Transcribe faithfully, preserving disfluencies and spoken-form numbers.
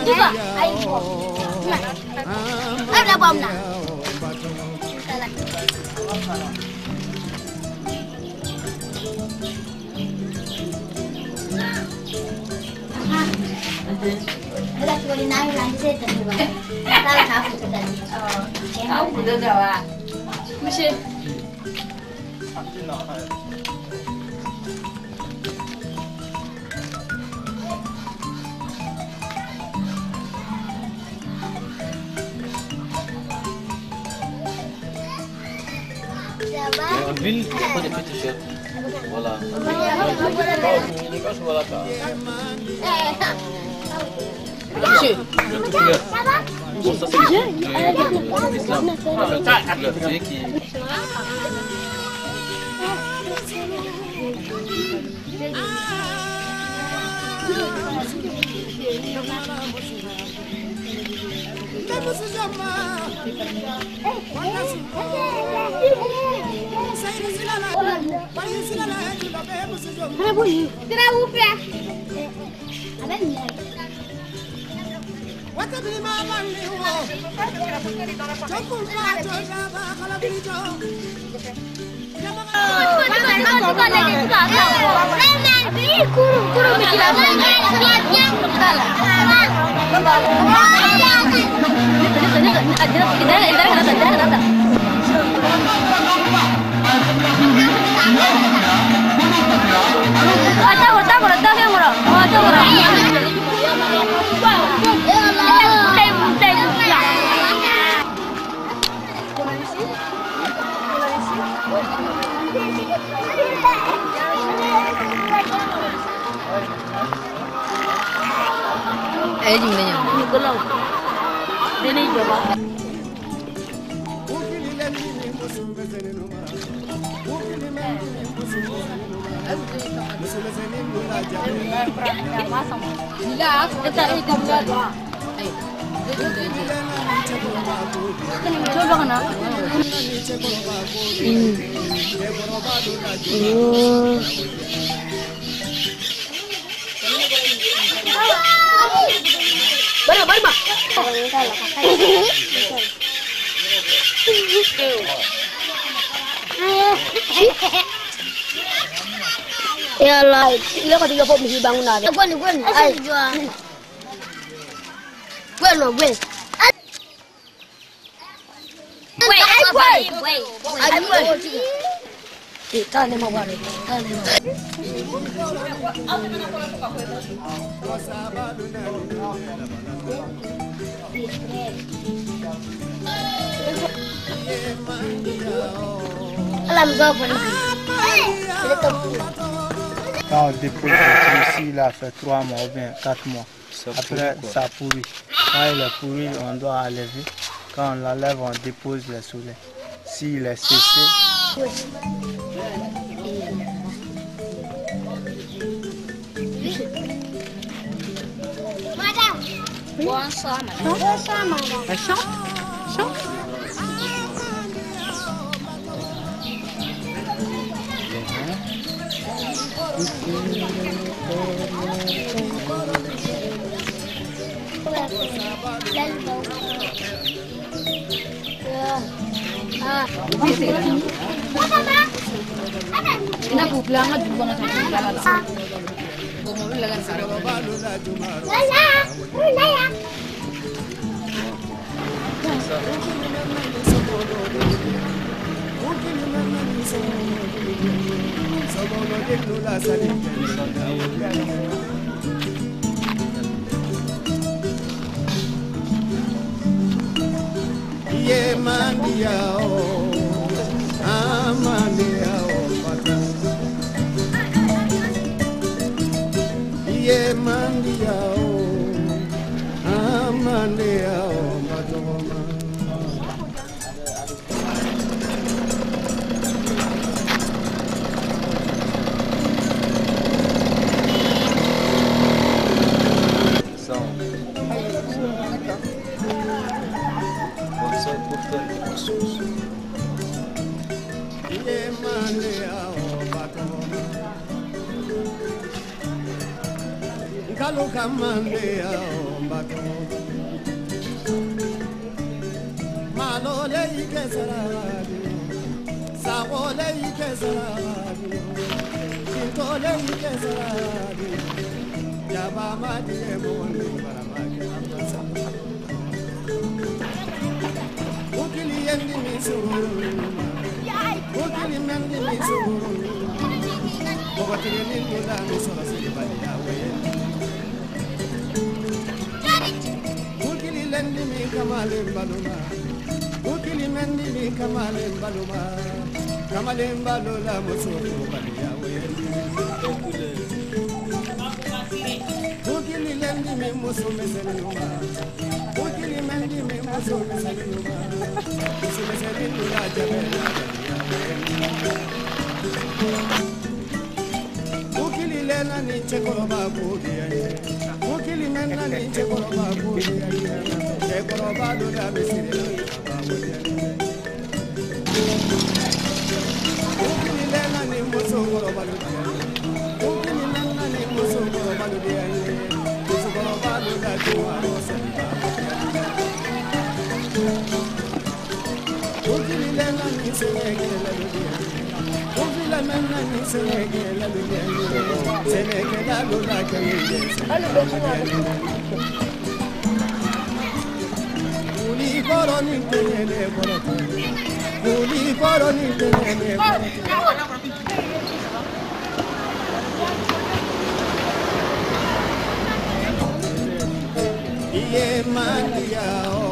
juga. Ayo. Ada bom nak. Ada sekali naik lanjut tadi bang. Tahu tahu tadi. Oh, tahu betul tak? Mesti. En ville, il n'y a pas de pêcheurs. Voilà. Les gauches, voilà. Monsieur. Bon, ça c'est bien. L'islam. C'est qui. Ấy gì vậy? Có lâu. Đi đi rồi bà. Coba kena. Hmm. Oh. Balik, balik, Mak. Ya Allah, ini kau tiga puluh misi bangunan. Gwen, gwen, ay. Gwen, no, gwen. Wait, ay, gwen. Ay, gwen. Kita ni mau balik. Kita ni mau. Alam gabon. Quand on dépose ici, il a fait trois mois ou bien quatre mois. Après, ça pourrit. Quand il est pourri, on doit enlever. Quand on l'enlève, on dépose le soleil. S'il est séché, Bonsoir, madame. Bonsoir, madame. Chante, chante. Ina kupla nga dugo na tayo lalala. Bumulu lagan sa robo. Lala, lala. Ye mandia o, amandia o pata. Ye mandia o, amandia o patoma. Kalu kamande ya ombato Sagole ike saradi, sagole ike saradi, kintole ike saradi, jaba madi eboni baramage amasa. Ukili yendi misuru, ukili mendi misuru, bogotiri nindula misura silibali yawe. Ukili lendi mi kamale baluma. Ukili mendi mi kamale baluma, kamale balula musoko bali yawe. Ukili lendi mi muso meseluma, ukili mendi mi muso meseluma, muso meseluma jabela bali yawe. Ukili lena ni chekoroba budi yawe, ukili mena ni chekoroba budi yawe, chekoroba lula mesele. Ukili lena ni muso koroba ludia, ukili lena ni muso koroba ludia, muso koroba ludia tuwa rosemba. Ukili lena ni seneke la ludia, ukili lena ni seneke la ludia, seneke la ludia kamiye. Uli koro ni tenele koro. Uli koro ni tenene iye mandia o